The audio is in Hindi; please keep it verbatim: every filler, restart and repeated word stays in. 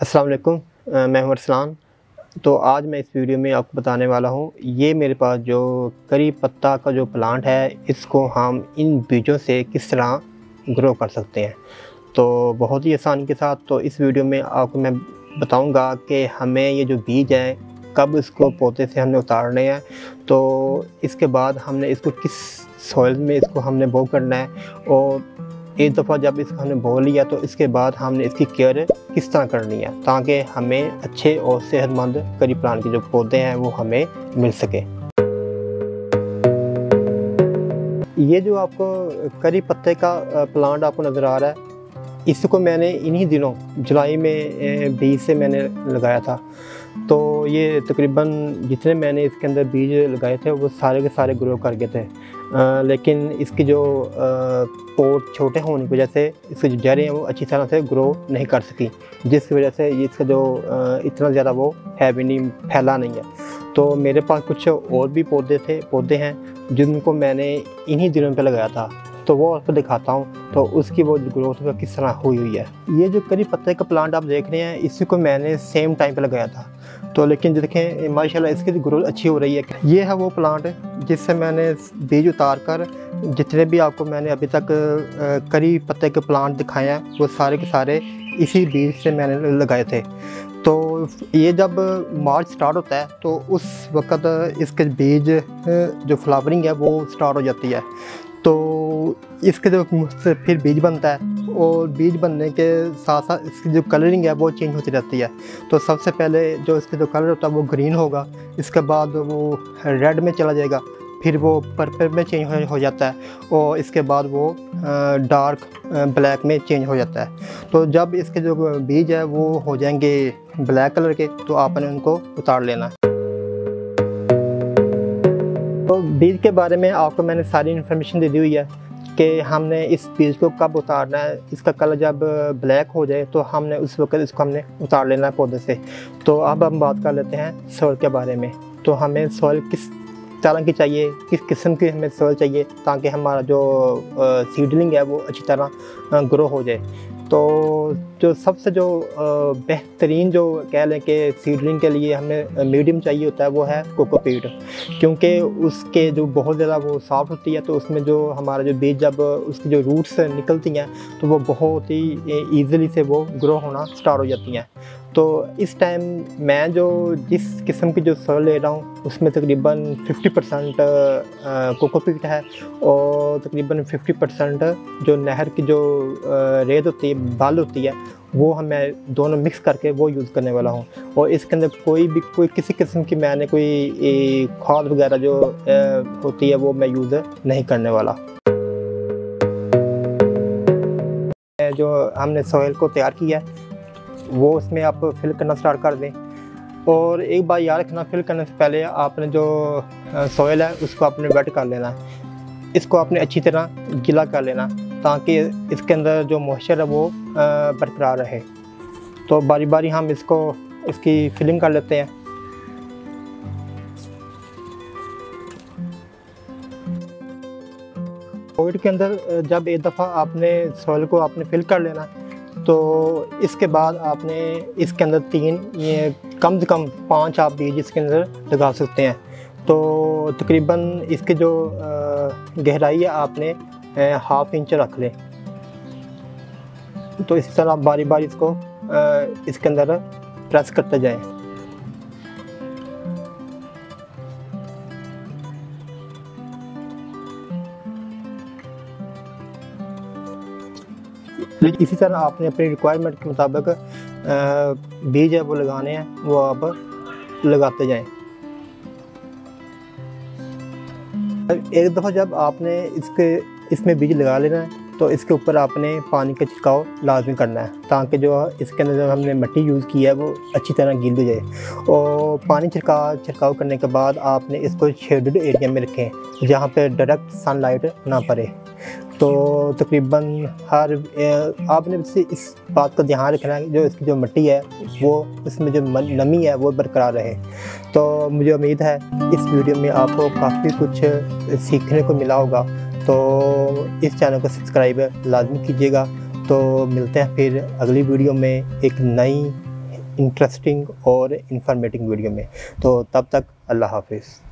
अस्सलाम वालेकुम, मैं हूं अरसलान। तो आज मैं इस वीडियो में आपको बताने वाला हूं, ये मेरे पास जो करी पत्ता का जो प्लांट है, इसको हम इन बीजों से किस तरह ग्रो कर सकते हैं। तो बहुत ही आसानी के साथ तो इस वीडियो में आपको मैं बताऊंगा कि हमें ये जो बीज है कब इसको पौधे से हमने उतारने हैं, तो इसके बाद हमने इसको किस सॉइल में इसको हमने बो करना है, और एक दफ़ा जब इसको हमने बो लिया तो इसके बाद हमने इसकी केयर किस तरह करनी है ताकि हमें अच्छे और सेहतमंद करी प्लांट के जो पौधे हैं वो हमें मिल सके। ये जो आपको करी पत्ते का प्लांट आपको नज़र आ रहा है, इसको मैंने इन्हीं दिनों जुलाई में बीज से मैंने लगाया था। तो ये तकरीबन जितने मैंने इसके अंदर बीज लगाए थे वो सारे के सारे ग्रो कर गए थे, आ, लेकिन इसकी जो पोट छोटे होने की वजह से इसकी जो जड़ें हैं वो अच्छी तरह से ग्रो नहीं कर सकी, जिसकी वजह से इसका जो आ, इतना ज़्यादा वो है भी नहीं, फैला नहीं है। तो मेरे पास कुछ और भी पौधे थे पौधे हैं जिनको मैंने इन्हीं दिनों पे लगाया था, तो वो आपको दिखाता हूँ तो उसकी वो ग्रोथ में किस तरह हुई हुई है। ये जो करी पत्ते का प्लांट आप देख रहे हैं, इसी को मैंने सेम टाइम पे लगाया था, तो लेकिन देखें माशाल्लाह इसकी ग्रोथ अच्छी हो रही है। ये है वो प्लांट जिससे मैंने बीज उतार कर जितने भी आपको मैंने अभी तक करी पत्ते के प्लांट दिखाए हैं वो सारे के सारे इसी बीज से मैंने लगाए थे। तो ये जब मार्च स्टार्ट होता है तो उस वक़्त इसके बीज जो फ्लावरिंग है वो स्टार्ट हो जाती है, तो इसके जो से फिर बीज बनता है, और बीज बनने के साथ साथ इसकी जो कलरिंग है वो चेंज होती रहती है। तो सबसे पहले जो इसका जो कलर होता है वो ग्रीन होगा, इसके बाद वो रेड में चला जाएगा, फिर वो पर्पल में चेंज हो जाता है, और इसके बाद वो डार्क ब्लैक में चेंज हो जाता है। तो जब इसके जो बीज है वो हो जाएंगे ब्लैक कलर के, तो आपने उनको उतार लेना है। तो बीज के बारे में आपको मैंने सारी इन्फॉर्मेशन दे दी हुई है कि हमने इस बीज को कब उतारना है। इसका कलर जब ब्लैक हो जाए तो हमने उस वक्त इसको हमने उतार लेना है पौधे से। तो अब हम बात कर लेते हैं सॉइल के बारे में। तो हमें सॉइल किस तरह की चाहिए, किस किस्म की हमें सॉइल चाहिए ताकि हमारा जो सीडलिंग है वो अच्छी तरह ग्रो हो जाए। तो जो सबसे जो बेहतरीन जो कह लें कि सीडलिंग के लिए हमें मीडियम चाहिए होता है वो है कोकोपीट, क्योंकि उसके जो बहुत ज़्यादा वो सॉफ्ट होती है, तो उसमें जो हमारा जो बीज जब उसकी जो रूट्स निकलती हैं तो वो बहुत ही ईज़िली से वो ग्रो होना स्टार्ट हो जाती हैं। तो इस टाइम मैं जो जिस किस्म की जो सॉइल ले रहा हूँ उसमें तकरीबन फिफ्टी परसेंट कोकोपीट है, और तकरीबन फिफ्टी परसेंट जो नहर की जो रेत होती है, बाल होती है, वो हमें दोनों मिक्स करके वो यूज़ करने वाला हूँ। और इसके अंदर कोई भी कोई किसी किस्म की मैंने कोई खाद वगैरह जो होती है वो मैं यूज़ नहीं करने वाला। जो हमने सॉइल को तैयार किया है वो उसमें आप फिल करना स्टार्ट कर दें, और एक बार याद रखना, फिल करने से पहले आपने जो सॉइल है उसको आपने वेट कर लेना है। इसको आपने अच्छी तरह गीला कर लेना ताकि इसके अंदर जो मॉइस्चर है वो बरकरार रहे। तो बारी बारी हम इसको इसकी फिलिंग कर लेते हैं। सॉइल के अंदर जब एक दफ़ा आपने सॉइल को आपने फिल कर लेना, तो इसके बाद आपने इसके अंदर तीन ये कम से कम पाँच आप बीज इसके अंदर लगा सकते हैं। तो तकरीबन इसकी जो गहराई है आपने हाफ इंच रख लें। तो इस तरह बारी बारी इसको इसके अंदर प्रेस करते जाएं। इसी तरह आपने अपनी रिक्वायरमेंट के मुताबिक बीज है वो लगाने हैं, वो आप लगाते जाएं। एक दफ़ा जब आपने इसके इसमें बीज लगा लेना है तो इसके ऊपर आपने पानी का छिड़काव लाजमी करना है ताकि जो इसके अंदर जो हमने मिट्टी यूज़ की है वो अच्छी तरह गील हो जाए। और पानी छिड़काव छिड़काव करने के बाद आपने इसको शेडेड एरिया में रखें जहाँ पे डायरेक्ट सनलाइट ना पड़े। तो तकरीबन हर आपने इस बात का ध्यान रखना है जो इसकी जो मिट्टी है वो इसमें जो नमी है वो बरकरार रहे। तो मुझे उम्मीद है इस वीडियो में आपको काफ़ी कुछ सीखने को मिला होगा। तो इस चैनल को सब्सक्राइब लाजमी कीजिएगा। तो मिलते हैं फिर अगली वीडियो में एक नई इंटरेस्टिंग और इंफॉर्मेटिव वीडियो में। तो तब तक अल्लाह हाफिज़।